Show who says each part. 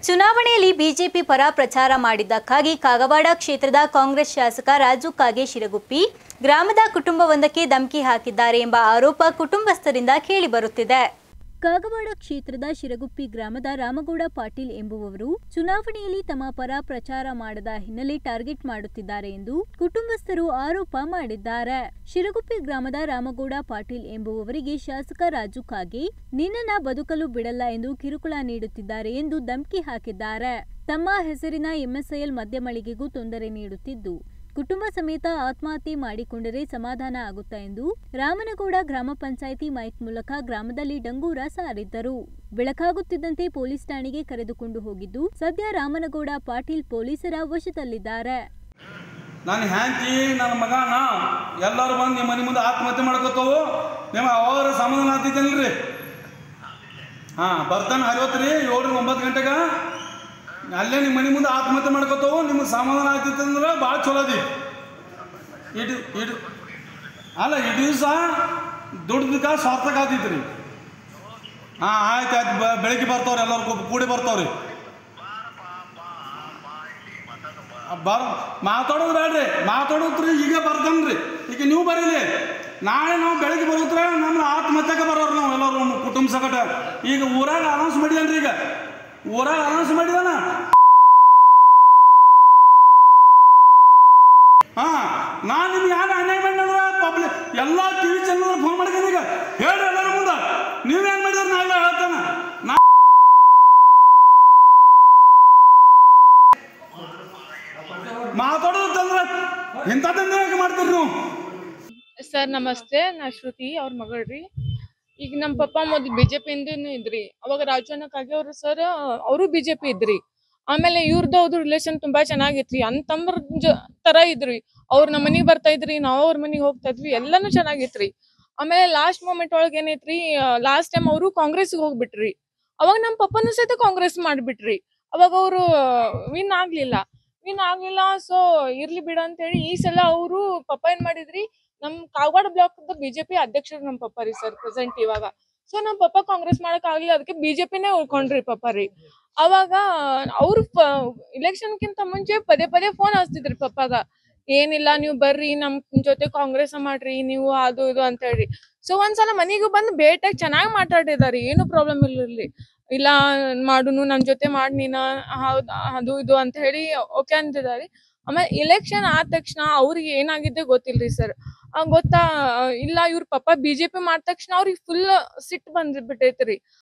Speaker 1: ಚುನಾವಣೆಯಲ್ಲಿ ಬಿಜೆಪಿ ಪರ ಪ್ರಚಾರ ಮಾಡಿದ್ದಕ್ಕಾಗಿ ಕಾಗವಾಡ ಕ್ಷೇತ್ರದ ಕಾಂಗ್ರೆಸ್ ಶಾಸಕ ರಾಜು ಕಾಗೆ ಶಿರಗುಪ್ಪಿ ಗ್ರಾಮದ ಕುಟುಂಬವೊಂದಕ್ಕೆ ಧಮಕಿ ಹಾಕಿದ್ದಾರೆ ಎಂಬ ಆರೋಪ ಕುಟುಂಬಸ್ಥರಿಂದ ಕೇಳಿಬರುತ್ತಿದೆ. ಕಾಗವಾಡ ಕ್ಷೇತ್ರದ ಶಿರಗುಪ್ಪಿ ಗ್ರಾಮದ ರಾಮಗೌಡ ಪಾಟೀಲ್ ಎಂಬುವವರು ಚುನಾವಣೆಯಲ್ಲಿ ತಮ್ಮ ಪರ ಪ್ರಚಾರ ಮಾಡದ ಹಿನ್ನೆಲೆ ಟಾರ್ಗೆಟ್ ಮಾಡುತ್ತಿದ್ದಾರೆ ಎಂದು ಕುಟುಂಬಸ್ಥರು ಆರೋಪ ಮಾಡಿದ್ದಾರೆ. ಶಿರಗುಪ್ಪಿ ಗ್ರಾಮದ ರಾಮಗೌಡ ಪಾಟೀಲ್ ಎಂಬುವವರಿಗೆ ಶಾಸಕ ರಾಜು ಕಾಗೆ ನಿನ್ನನ್ನ ಬದುಕಲು ಬಿಡಲ್ಲ ಎಂದು ಕಿರುಕುಳ ನೀಡುತ್ತಿದ್ದಾರೆ ಎಂದು ಧಮಕಿ ಹಾಕಿದ್ದಾರೆ. ತಮ್ಮ ಹೆಸರಿನ ಎಂಎಸ್ಐಎಲ್ ಮದ್ಯ ಮಳಿಗೆಗೂ ತೊಂದರೆ ನೀಡುತ್ತಿದ್ದು ಕುಟುಂಬ ಸಮೇತ ಆತ್ಮಹತ್ಯೆ ಮಾಡಿಕೊಂಡರೆ ಸಮಾಧಾನ ಆಗುತ್ತಾ ಎಂದು ರಾಮನಗೌಡ ಗ್ರಾಮ ಪಂಚಾಯಿತಿ ಮೈಕ್ ಮೂಲಕ ಗ್ರಾಮದಲ್ಲಿ ಡಂಗೂರ ಸಾರಿದ್ದರು. ಬೆಳಕಾಗುತ್ತಿದ್ದಂತೆ ಪೊಲೀಸ್ ಠಾಣೆಗೆ ಕರೆದುಕೊಂಡು ಹೋಗಿದ್ದು ಸದ್ಯ ರಾಮನಗೌಡ ಪಾಟೀಲ್ ಪೊಲೀಸರ ವಶದಲ್ಲಿದ್ದಾರೆ.
Speaker 2: ನಾನು ಹ್ಯಾಂತಿ ನನ್ನ ಮಗನ ಎಲ್ಲರೂ ಬಂದು ನಿಮ್ಮ ಮನೆ ಮುಂದೆ ಆತ್ಮಹತ್ಯೆ ಮಾಡ್ಕೋತಾವು, ನಿಮ್ಮ ಅವರ ಸಮಾಧಾನ ಆಗ್ತಿದ್ದೇನ್ರಿ. ಬರ್ತಾನೆ ಹರಿವತ್ರಿ 7-9 ಗಂಟೆಗೆ ಅಲ್ಲೇ ನಿಮ್ಮ ಮನೆ ಮುಂದೆ ಆತ್ಮಹತ್ಯೆ ಮಾಡ್ಕೋತಾವು, ನಿಮ್ಗೆ ಸಮಾಧಾನ ಆಗ್ತಿತ್ತು ಅಂದ್ರೆ ಭಾಳ ಚಲೋ ಅದಿ. ಅಲ್ಲ ಇಡೀ ದಿವಸ ದುಡ್ದಕ್ಕೆ ಸ್ವಾರ್ಥಕ್ಕೆ ಆಗ್ತೈತಿ ರೀ. ಆಯ್ತು ಬೆಳಗ್ಗೆ ಬರ್ತಾವ್ರಿ, ಎಲ್ಲರೂ ಕೂಡಿ ಬರ್ತಾವ್ರಿ. ಮಾತಾಡೋದು ಬೇಡ್ರಿ, ಮಾತಾಡೋದ್ರಿ ಈಗ ಬರ್ತಾನ್ರಿ. ಈಗ ನೀವು ಬರೀಲಿ, ನಾಳೆ ನಾವು ಬೆಳಗ್ಗೆ ಬರೋತ್ರ ನಮ್ಮ ಆತ್ಮಹತ್ಯೆಗೆ ಬರೋರು ನಾವು ಎಲ್ಲರೂ ಕುಟುಂಬ ಸಕಟ. ಈಗ ಊರಾಗ ಅನೌನ್ಸ್ ಮಾಡಿದನ್ರಿ, ಈಗ ಊರಾಗ ಅನೌನ್ಸ್ ಮಾಡಿದಾನ. ನಾನು ನಿಮ್ಗೆ ಯಾರು ಅನ್ಯಾಯ ಮಾಡಿದ್ರೆ ಪಬ್ಲಿಕ್ ಎಲ್ಲ ಟಿವಿ ಚಾನಲ್ ಫೋನ್ ಮಾಡ್ತೀನಿ. ಈಗ ಹೇಳ್ರಿ ಎಲ್ಲರ ಮುಂದೆ ನೀವೇನು ಮಾಡಿದ್ರೆ ನಾ ಎಲ್ಲ ಹೇಳ್ತಾನೆ. ಮಾತಾಡೋದು ತಂದ್ರೆ ಇಂಥದ್ದನ್ನೇ ಮಾಡ್ತೀರಿ ನೀವು.
Speaker 3: ಸರ್ ನಮಸ್ತೆ, ನಾ ಶ್ರುತಿ ಅವ್ರ ಮಗಳ್ರಿ. ಈಗ ನಮ್ಮ ಪಪ್ಪ ಮೊದ್ಲು ಬಿಜೆಪಿಯಿಂದನೂ ಇದ್ರಿ. ಅವಾಗ ರಾಜಣ್ಣ ಕಾಗೆ ಅವರು ಸರ್ ಅವರು ಬಿಜೆಪಿ ಇದ್ರಿ. ಆಮೇಲೆ ಇವ್ರದ್ದು ಅವ್ರ ರಿಲೇಷನ್ ತುಂಬಾ ಚೆನ್ನಾಗಿತ್ರಿ, ಅಂತಂಬ್ರ ತರ ಇದ್ರಿ. ಅವ್ರ ನಮ್ಮ ಮನಿಗ್ ಬರ್ತಾ ಇದ್ರಿ, ನಾವು ಅವ್ರ ಮನಿಗ್ ಹೋಗ್ತಾ ಇದ್ವಿ, ಎಲ್ಲಾನು ಚೆನ್ನಾಗಿತ್ರಿ. ಆಮೇಲೆ ಲಾಸ್ಟ್ ಮೂಮೆಂಟ್ ಒಳಗೆ ಏನೈತ್ರಿ, ಲಾಸ್ಟ್ ಟೈಮ್ ಅವರು ಕಾಂಗ್ರೆಸ್ಗೆ ಹೋಗ್ಬಿಟ್ರಿ. ಅವಾಗ ನಮ್ಮ ಪಪ್ಪನೂ ಸಹಿತ ಕಾಂಗ್ರೆಸ್ ಮಾಡ್ಬಿಟ್ರಿ. ಅವಾಗ ಅವರು ವಿನ್ ಆಗ್ಲಿಲ್ಲ. ಸೊ ಇರ್ಲಿ ಬಿಡ ಅಂತ ಹೇಳಿ ಈ ಸಲ ಅವರು ಪಪ್ಪ ಏನ್ ಮಾಡಿದ್ರಿ, ನಮ್ ಕಾಗವಾಡ ಬ್ಲಾಕ್ ಬಿಜೆಪಿ ಅಧ್ಯಕ್ಷರು ನಮ್ ಪಪ್ಪ ರೀ ಸರ್ ಪ್ರೆಸೆಂಟ್ ಇವಾಗ. ಸೊ ನಮ್ ಪಪ್ಪ ಕಾಂಗ್ರೆಸ್ ಮಾಡಕ್ ಆಗ್ಲಿಲ್ಲ, ಅದಕ್ಕೆ ಬಿಜೆಪಿನೇ ಉಳ್ಕೊಂಡ್ರಿ ಪಪ್ಪ ರೀ. ಅವಾಗ ಅವ್ರು ಇಲೆಕ್ಷನ್ಕಿಂತ ಮುಂಚೆ ಪದೇ ಪದೇ ಫೋನ್ ಹಚ್ತಿದ್ರಿ ಪಪ್ಪಾಗ, ಏನಿಲ್ಲ ನೀವು ಬರ್ರಿ ನಮ್ ಜೊತೆ ಕಾಂಗ್ರೆಸ್ ಮಾಡ್ರಿ ನೀವು ಅದು ಇದು ಅಂತ ಹೇಳಿ. ಸೊ ಒಂದ್ಸಲ ಮನೆಗೂ ಬಂದು ಭೇಟಿಯಾಗಿ ಚೆನ್ನಾಗಿ ಮಾತಾಡಿದಾರಿ, ಏನು ಪ್ರಾಬ್ಲಮ್ ಇರ್ಲಿ, ಇಲ್ಲ ಮಾಡುನು ನನ್ ಜೊತೆ ಮಾಡಿ ನೀನ ಅದು ಇದು ಅಂತ ಹೇಳಿ ಓಕೆ ಅಂತಿದಾರಿ. ಆಮೇಲೆ ಇಲೆಕ್ಷನ್ ಆದ ತಕ್ಷಣ ಅವ್ರಿಗೆ ಏನಾಗಿದ್ದೆ ಗೊತ್ತಿಲ್ರಿ ಸರ್. ಗೊತ್ತಾ ಇಲ್ಲ, ಇವ್ರ ಪಪ್ಪ ಬಿಜೆಪಿ ಮಾಡಿದ ತಕ್ಷಣ ಅವ್ರಿಗೆ ಫುಲ್ ಸಿಟ್ಟು ಬಂದ್ಬಿಟ್ಟೈತ್ರಿ.